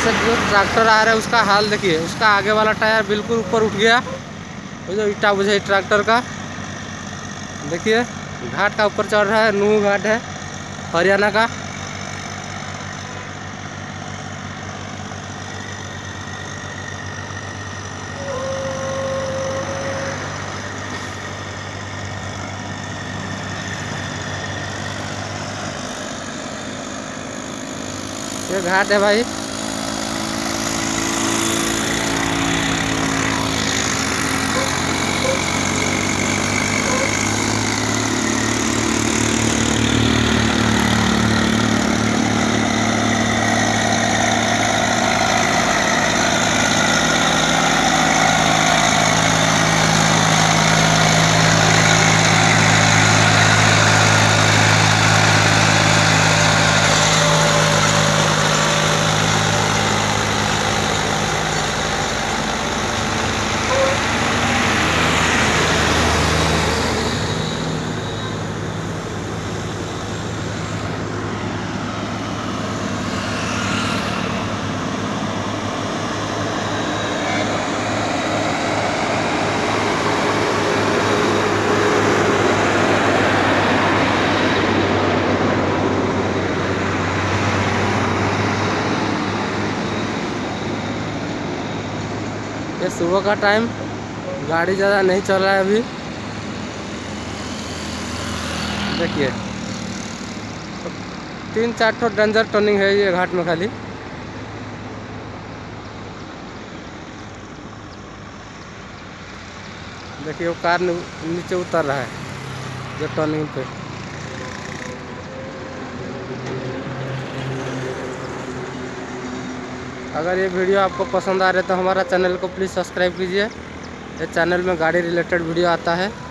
से जो ट्रैक्टर आ रहा है उसका हाल देखिए, उसका आगे वाला टायर बिल्कुल ऊपर उठ गया। वो जो ईटा बुझे ट्रैक्टर का देखिए, घाट का ऊपर चढ़ रहा है। नू घाट है हरियाणा का। ये घाट है भाई। ये सुबह का टाइम, गाड़ी ज़्यादा नहीं चल रहा है अभी। देखिए 3-4 ठो डेंजर टर्निंग है ये घाट में खाली। देखिए वो कार नीचे उतर रहा है जो टर्निंग पे। अगर ये वीडियो आपको पसंद आ रहा है तो हमारा चैनल को प्लीज़ सब्सक्राइब कीजिए। इस चैनल में गाड़ी रिलेटेड वीडियो आता है।